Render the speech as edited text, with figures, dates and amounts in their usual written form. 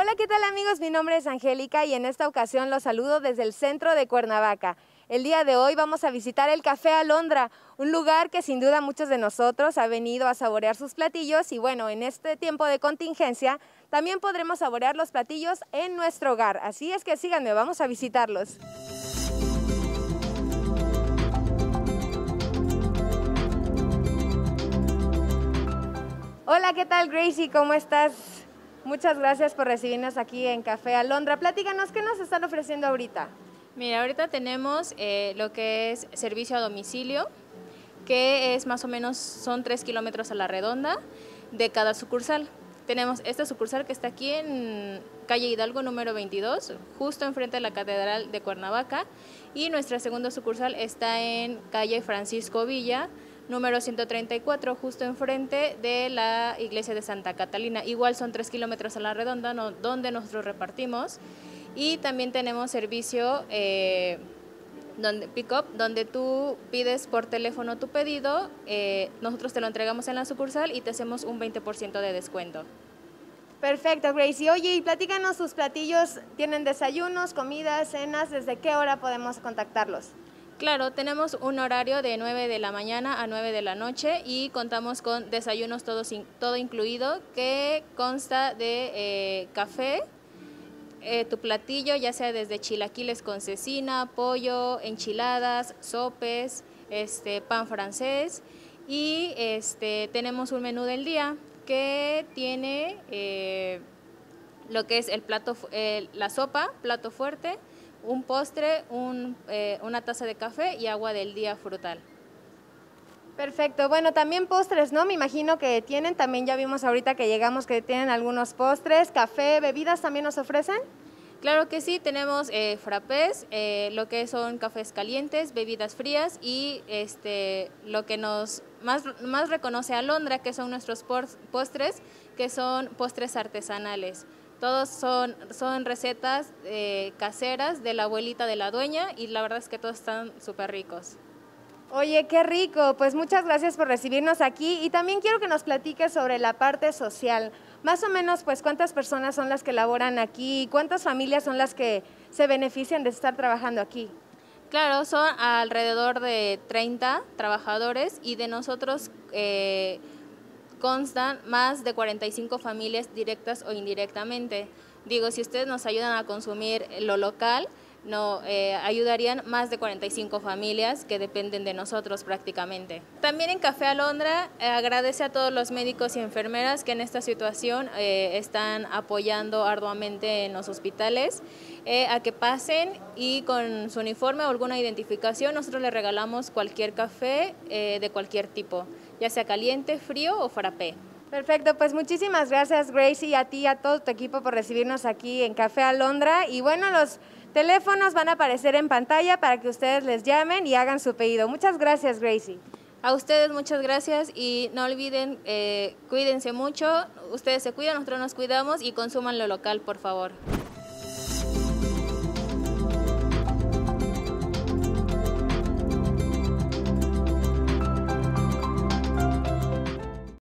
Hola, ¿qué tal amigos? Mi nombre es Angélica y en esta ocasión los saludo desde el centro de Cuernavaca. El día de hoy vamos a visitar el Café Alondra, un lugar que sin duda muchos de nosotros han venido a saborear sus platillos y bueno, en este tiempo de contingencia también podremos saborear los platillos en nuestro hogar. Así es que síganme, vamos a visitarlos. Hola, ¿qué tal Gracie? ¿Cómo estás? Muchas gracias por recibirnos aquí en Café Alondra. Platícanos, ¿qué nos están ofreciendo ahorita? Mira, ahorita tenemos lo que es servicio a domicilio, que es más o menos, son 3 kilómetros a la redonda de cada sucursal. Tenemos esta sucursal que está aquí en calle Hidalgo número 22, justo enfrente de la Catedral de Cuernavaca, y nuestra segunda sucursal está en calle Francisco Villa, número 134, justo enfrente de la iglesia de Santa Catalina. Igual son 3 kilómetros a la redonda, donde nosotros repartimos. Y también tenemos servicio pick-up, donde tú pides por teléfono tu pedido, nosotros te lo entregamos en la sucursal y te hacemos un 20% de descuento. Perfecto, Gracie. Oye, y platícanos sus platillos, ¿tienen desayunos, comidas, cenas? ¿Desde qué hora podemos contactarlos? Claro, tenemos un horario de 9 de la mañana a 9 de la noche y contamos con desayunos todo incluido, que consta de café, tu platillo, ya sea desde chilaquiles con cecina, pollo, enchiladas, sopes, pan francés, y tenemos un menú del día que tiene lo que es el plato, la sopa, plato fuerte, un postre, una taza de café y agua del día frutal. Perfecto, bueno, también postres, ¿no? Me imagino que tienen, también ya vimos ahorita que llegamos que tienen algunos postres, café, bebidas también nos ofrecen. Claro que sí, tenemos frappés, lo que son cafés calientes, bebidas frías y lo que nos más reconoce a Alondra, que son nuestros postres, que son postres artesanales. Todos son recetas caseras de la abuelita de la dueña y la verdad es que todos están súper ricos. Oye, qué rico, pues muchas gracias por recibirnos aquí y también quiero que nos platiques sobre la parte social. Más o menos, pues, ¿cuántas personas son las que laboran aquí? ¿Cuántas familias son las que se benefician de estar trabajando aquí? Claro, son alrededor de 30 trabajadores y de nosotros constan más de 45 familias directas o indirectamente. Digo, si ustedes nos ayudan a consumir lo local, ayudarían más de 45 familias que dependen de nosotros prácticamente. También en Café Alondra agradece a todos los médicos y enfermeras que en esta situación están apoyando arduamente en los hospitales a que pasen y con su uniforme o alguna identificación nosotros les regalamos cualquier café de cualquier tipo, ya sea caliente, frío o frappé. Perfecto, pues muchísimas gracias Gracie y a ti y a todo tu equipo por recibirnos aquí en Café Alondra y bueno, los teléfonos van a aparecer en pantalla para que ustedes les llamen y hagan su pedido. Muchas gracias Gracie. A ustedes muchas gracias y no olviden, cuídense mucho, ustedes se cuidan, nosotros nos cuidamos y consuman lo local, por favor.